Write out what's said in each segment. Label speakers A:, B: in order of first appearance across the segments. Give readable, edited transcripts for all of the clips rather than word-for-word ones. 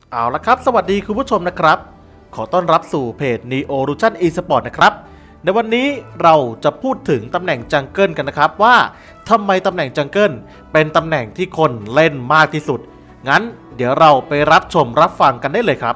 A: เอาละครับสวัสดีคุณผู้ชมนะครับขอต้อนรับสู่เพจ Neolution Esport นะครับในวันนี้เราจะพูดถึงตำแหน่งจังเกิลกันนะครับว่าทำไมตำแหน่งจังเกิลเป็นตำแหน่งที่คนเล่นมากที่สุดงั้นเดี๋ยวเราไปรับชมรับฟังกันได้เลยครับ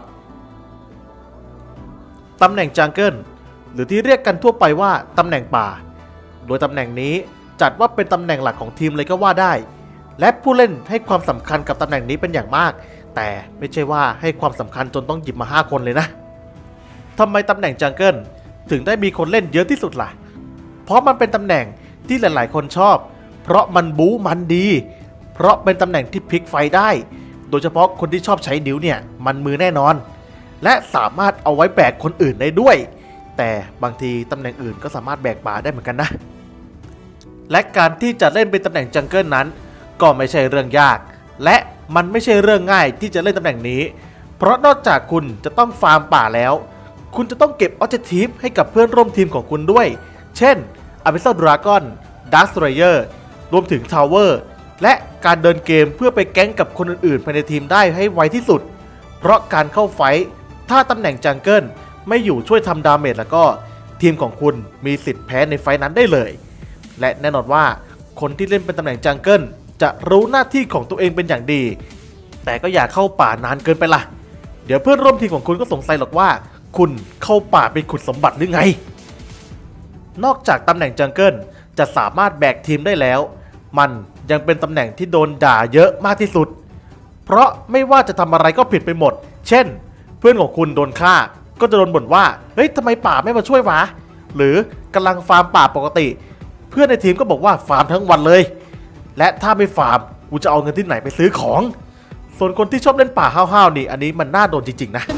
A: ตำแหน่งจังเกิลหรือที่เรียกกันทั่วไปว่าตำแหน่งป่าโดยตำแหน่งนี้จัดว่าเป็นตำแหน่งหลักของทีมเลยก็ว่าได้และผู้เล่นให้ความสำคัญกับตำแหน่งนี้เป็นอย่างมากแต่ไม่ใช่ว่าให้ความสำคัญจนต้องหยิบมา5คนเลยนะทำไมตำแหน่งจังเกิลถึงได้มีคนเล่นเยอะที่สุดล่ะเพราะมันเป็นตำแหน่งที่หลายๆคนชอบเพราะมันบู๊มันดีเพราะเป็นตำแหน่งที่พลิกไฟได้โดยเฉพาะคนที่ชอบใช้นิ้วเนี่ยมันมือแน่นอนและสามารถเอาไว้แบกคนอื่นได้ด้วยแต่บางทีตำแหน่งอื่นก็สามารถแบกป่าได้เหมือนกันนะและการที่จะเล่นเป็นตำแหน่งจังเกิลนั้นก็ไม่ใช่เรื่องยากและมันไม่ใช่เรื่องง่ายที่จะเล่นตำแหน่งนี้เพราะนอกจากคุณจะต้องฟาร์มป่าแล้วคุณจะต้องเก็บออบเจกทีฟให้กับเพื่อนร่วมทีมของคุณด้วยเช่น Abyssal Dragon Dark Slayer รวมถึง Tower และการเดินเกมเพื่อไปแก๊งกับคนอื่นๆภายในทีมได้ให้ไวที่สุดเพราะการเข้าไฟท์ถ้าตำแหน่งจังเกิลไม่อยู่ช่วยทำดาเมจแล้วก็ทีมของคุณมีสิทธิ์แพ้ในไฟท์นั้นได้เลยและแน่นอนว่าคนที่เล่นเป็นตำแหน่งจังเกิลจะรู้หน้าที่ของตัวเองเป็นอย่างดีแต่ก็อย่าเข้าป่านานเกินไปล่ะเดี๋ยวเพื่อนร่วมทีมของคุณก็สงสัยหรอกว่าคุณเข้าป่าไปขุดสมบัติหรือไงนอกจากตำแหน่งจังเกิลจะสามารถแบกทีมได้แล้วมันยังเป็นตำแหน่งที่โดนด่าเยอะมากที่สุดเพราะไม่ว่าจะทำอะไรก็ผิดไปหมดเช่นเพื่อนของคุณโดนฆ่าก็จะโดนบ่นว่าเฮ้ยทำไมป่าไม่มาช่วยวะหรือกำลังฟาร์มป่าปกติเพื่อนในทีมก็บอกว่าฟาร์มทั้งวันเลยและถ้าไม่ฟาร์มกูจะเอาเงินที่ไหนไปซื้อของส่วนคนที่ชอบเล่นป่าห้าวๆนี่อันนี้มันน่าโดนจริงๆนะ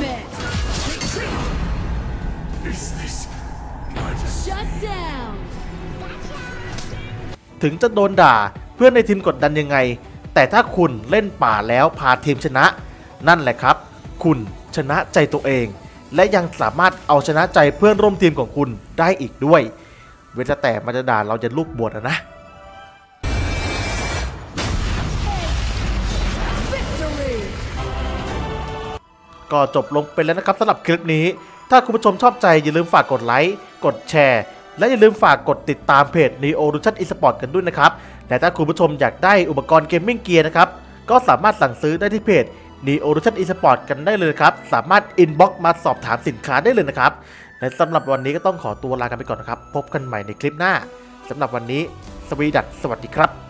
A: ถึงจะโดนด่าเพื่อนในทีมกดดันยังไงแต่ถ้าคุณเล่นป่าแล้วพาทีมชนะนั่นแหละครับคุณชนะใจตัวเองและยังสามารถเอาชนะใจเพื่อนร่วมทีมของคุณได้อีกด้วยเว้นแต่มันจะด่าเราจะลูกบวชนะก็จบลงไปแล้วนะครับสำหรับคลิปนี้ถ้าคุณผู้ชมชอบใจอย่าลืมฝากกดไลค์กดแชร์และอย่าลืมฝากกดติดตามเพจ Neolution Esport กันด้วยนะครับและถ้าคุณผู้ชมอยากได้อุปกรณ์เกมมิ่งเกียร์นะครับก็สามารถสั่งซื้อได้ที่เพจ Neolution Esport กันได้เลยครับสามารถอินบ็อกซ์มาสอบถามสินค้าได้เลยนะครับและสำหรับวันนี้ก็ต้องขอตัวลากันไปก่อนนะครับพบกันใหม่ในคลิปหน้าสำหรับวันนี้สวีดัสสวัสดีครับ